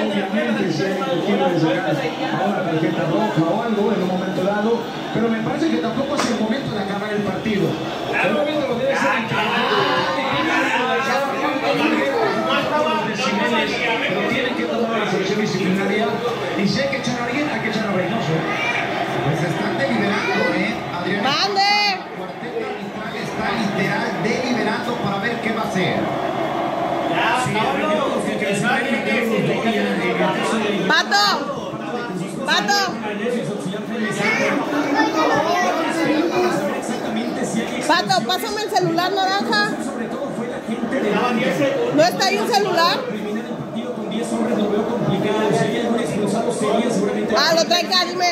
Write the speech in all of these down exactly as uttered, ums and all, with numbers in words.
obviamente si alguien quiere sacar ahora tarjeta roja o algo en un momento dado, pero me parece que tampoco es el momento de acabar el partido. El momento lo debe ser pero tienen que tomar la selección disciplinaria y si hay que echar a alguien, hay que echar a Reynoso. Pues están deliberando, ¿eh? Adrián. ¡Mande! El cuarteto arbitral está literal deliberando para ver qué va a hacer. ¡Pato! ¡Pato! Pato, pásame el celular naranja. ¿No está ahí un celular? Ah, lo trae acá, dime.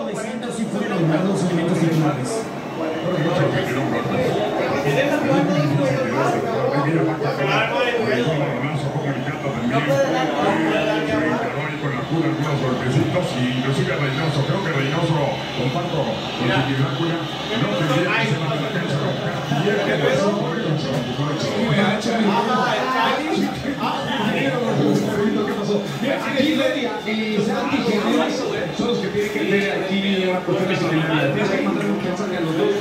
algunos golpecitos y inclusive Reynoso, creo que Reynoso, comparto con Chiqui Blácula, no tendría que ser más de la cancha y él que pasó por el ¿qué pasó? Aquí Leria y Santi Jiménez son los que tienen que ver aquí una cuestión disciplinaria. Tienes que mandar un mensaje a los dos.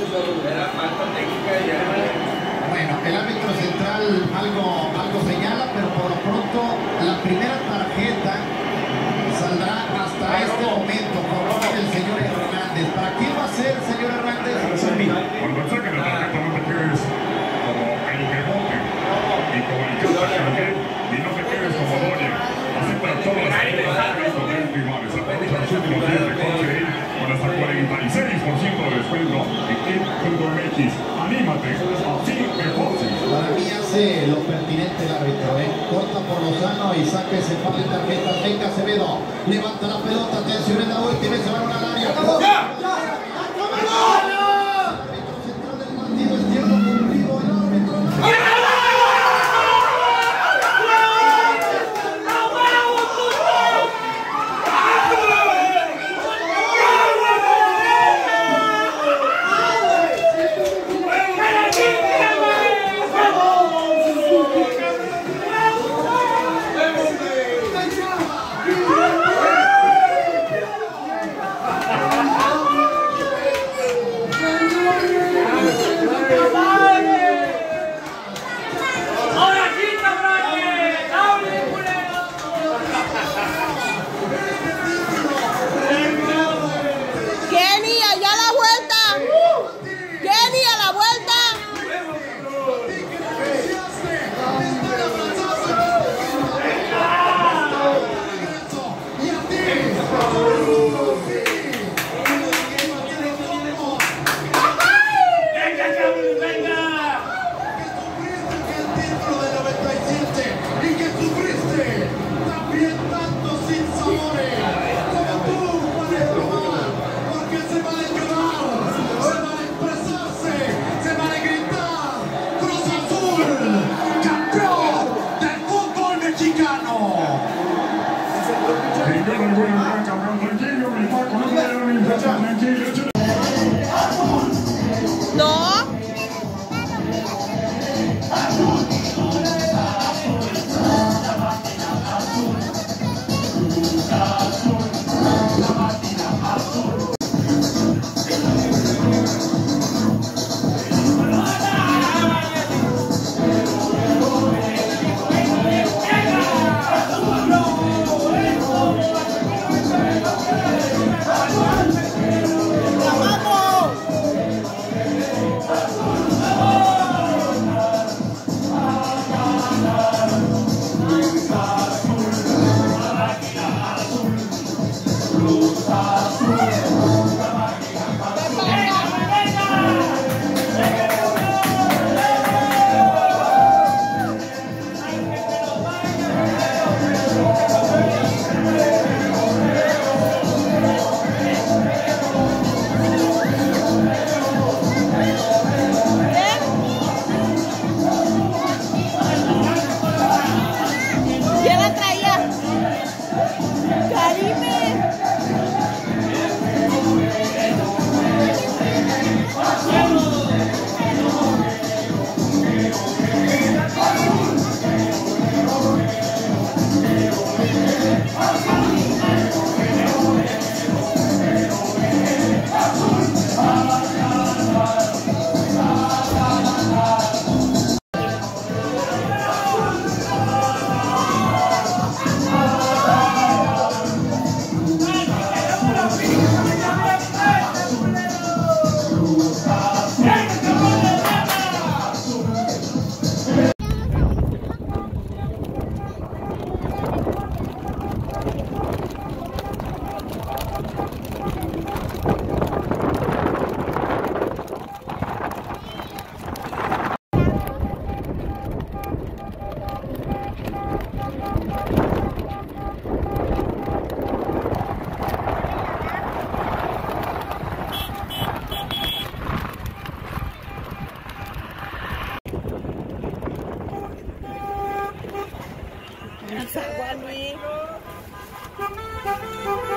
Bueno, el árbitro central algo, algo señala, pero por lo pronto la primera tarjeta saldrá hasta este momento por orden del señor Hernández. ¿Para quién va a ser, señor Hernández? Cuando saquen la tarjeta no te quedes como el rebote y como el Cata también, y no te quedes como Doña. Acepta todas las reglas de los rivales. Aprovecha los últimos días de coche con hasta cuarenta y seis por ciento de descuento en Kit punto M X. Anímate, así que fácil. Para mí hace lo pertinente el árbitro, ¿eh? Corta por Lozano y saca ese par de tarjetas. Venga Acevedo, levanta la pelota, atención en la última y se van al área. ¡Ya! ¡Ya! ¡Ya! El árbitro central del partido es tiempo cumplido, el árbitro.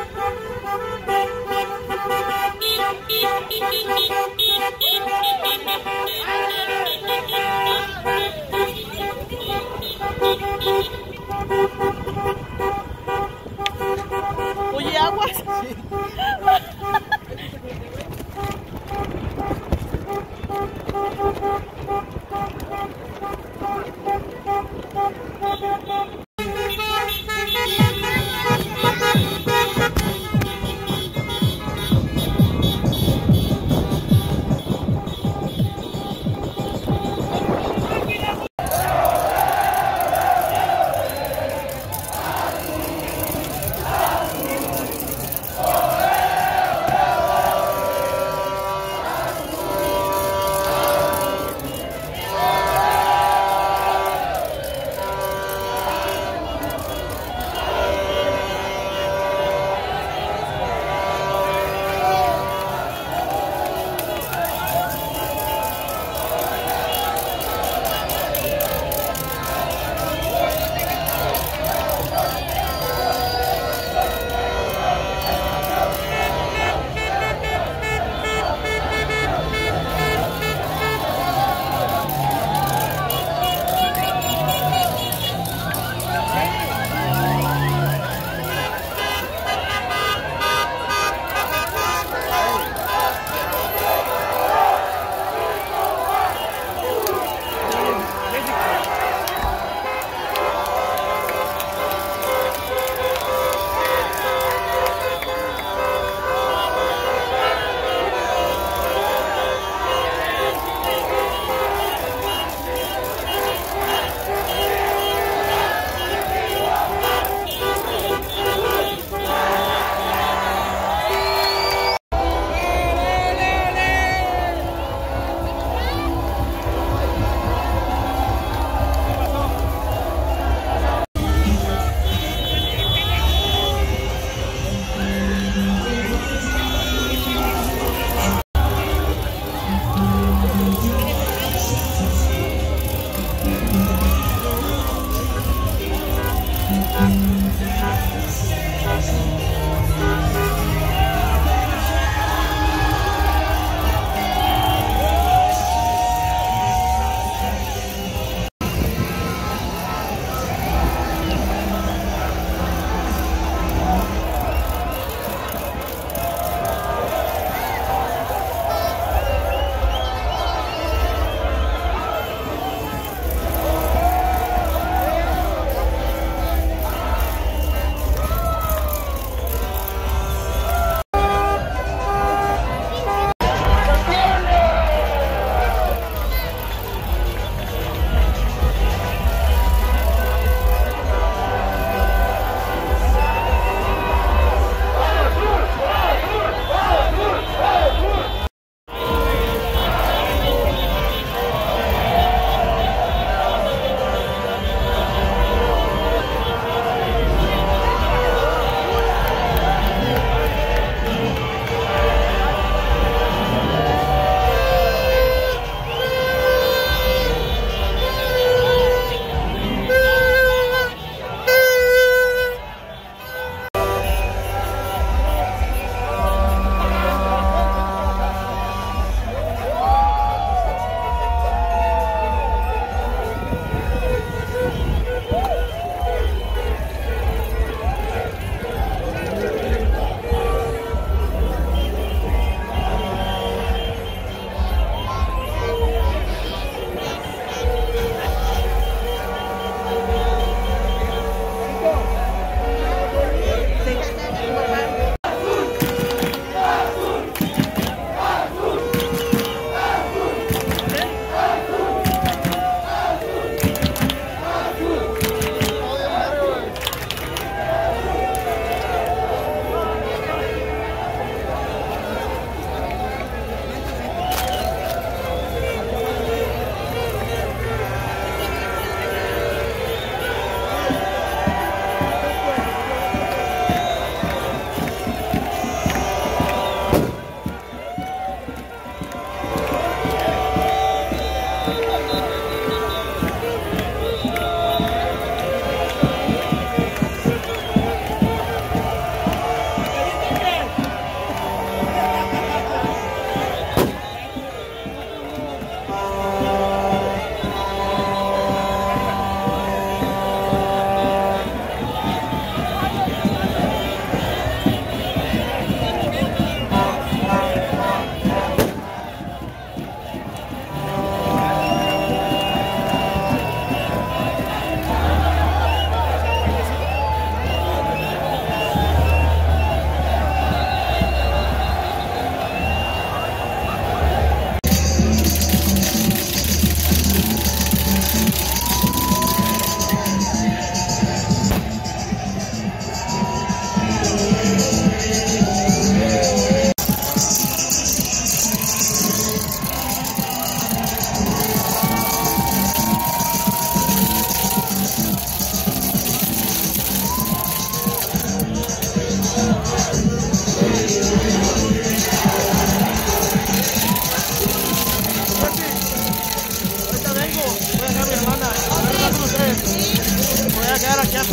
Oye, aguas.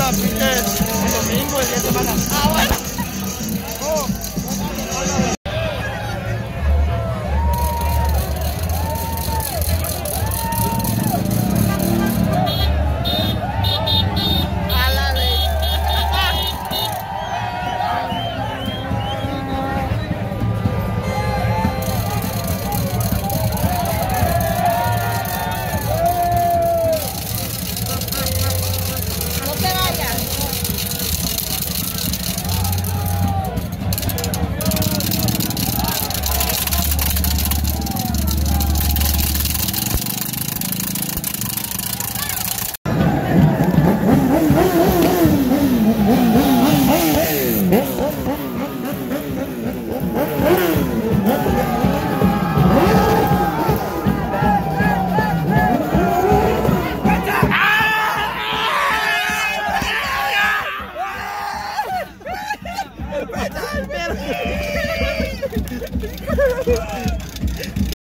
la pinche el domingo, el día de semana. Ah, bueno. Oh. Pero...